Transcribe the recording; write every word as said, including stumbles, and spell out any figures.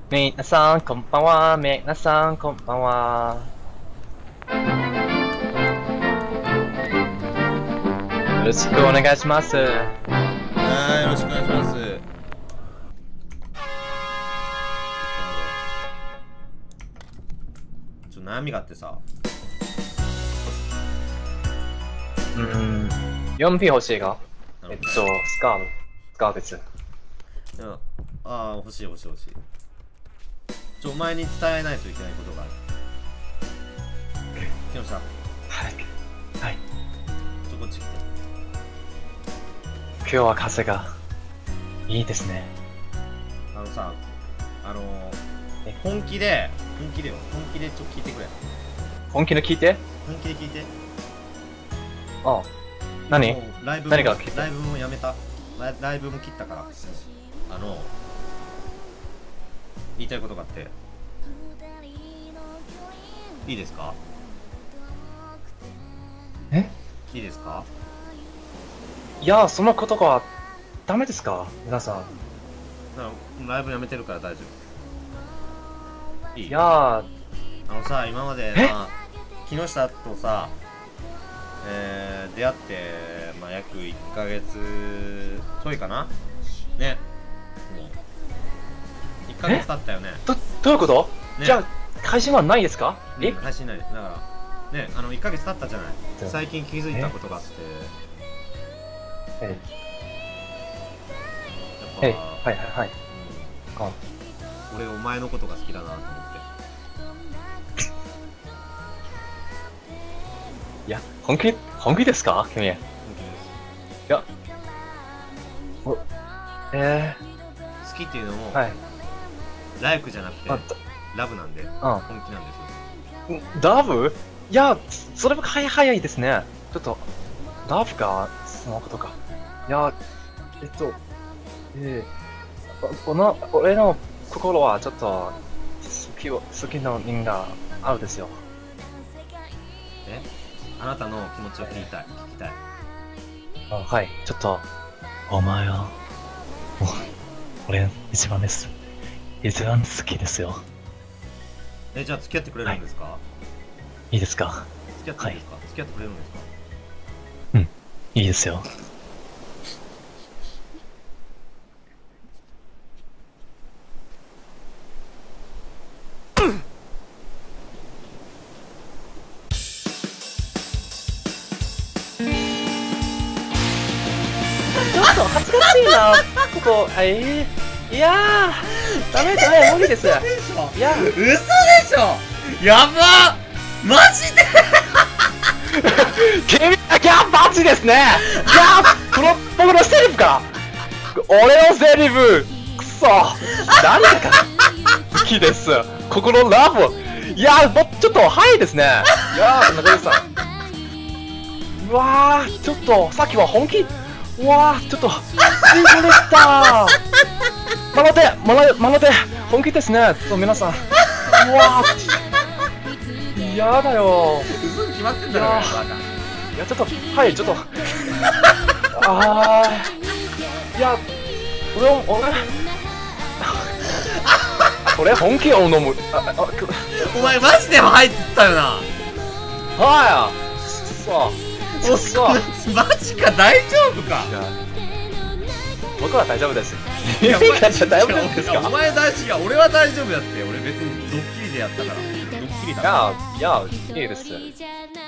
みなさんこんばんは、みなさんこんばんは。よろしくお願いします。 はい、よろしくお願いします。ちょっと悩みがあってさ。 うーん、よんピー 欲しいがえっと、スカーブ。スカーブです。 いや、ああ、欲しい欲しい欲しい。ちょ、お前に伝えないといけないことがある。木下。はい。 はい。 ちょ、こっち来て。 今日は風がいいですね。 あのさ、あのー、本気で、本気でよ、本気でちょっと聞いてくれ。 本気の聞いて。 本気で聞いて。 ああ。何もうライブも何が聞いて。 ライブもやめた。ライライブも切ったから。あの、言いたいことがあって。いいですか？ え？ いいですか？ いや、そのことがダメですか皆さん。 だからライブやめてるから大丈夫。いい？ いやー、 あのさ、今まで、まあ、木下とさ、えー、出会って、まあ、約いっかげつちょいかなね。もういっかげつ経ったよね。 ど、どういうこと、 ね、 じゃあ、配信はないですか？え、 うん、配信ないだからね、あのいっかげつ経ったじゃない。最近気づいたことがあって、 えやっえ、はいはいはい。 ぱ、うん、 あ、 俺お前のことが好きだなと思って。 いや、本気、本気ですか君。いや、お、え好きっていうのも、 ー、はい。 ライクじゃなくてあ、 ラブなんで、 う本気なんですよ。 ん。ダブ？いや、それも早い早いですね。ちょっと、ダブか、そのことか。いや、えっと、ええこの、俺の心はちょっと、好きを、好きの人があるですよ。 え、あなたの気持ちを聞きたい、聞きたい。 あ、はい、ちょっと、お前は、お俺、一番です。一番好きですよ。 え、じゃあ付き合ってくれるんですか？はい、 いいですか？ 付き合っていいですか？はい、付き合ってくれるんですか？ うん、いいですよ。ちょっと恥ずかしいな、ここ、はい。いやー、ダメダメ、無理です。いや、 嘘でしょ。やばっ、マジで君だけはバチですね。いやー、この僕のセリフか。俺のセリフ、くそ、何だか好きです。ここのラブ。いやー、もうちょっと早いですね。いやー、中西さん。うわー、ちょっとさっきは本気。うわー、ちょっとシンクでした。まの手、まのまの手、本気ですね。ちょっと皆さん。うわー、嫌だよ。 嘘に決まってんだろ。 いやいや、ちょっと、はい、ちょっと。あー、いや、俺、俺、俺、本気を飲む。あ、あ、く、 お前マジで入ってたよな。 はい、そう、そう、 マジか、大丈夫か。 僕は大丈夫です。 いや、お前大丈夫ですか？ お前大丈夫、俺は大丈夫だって。俺別にドッキリでやったから。ドッキリだから。 いや、いや、いいです。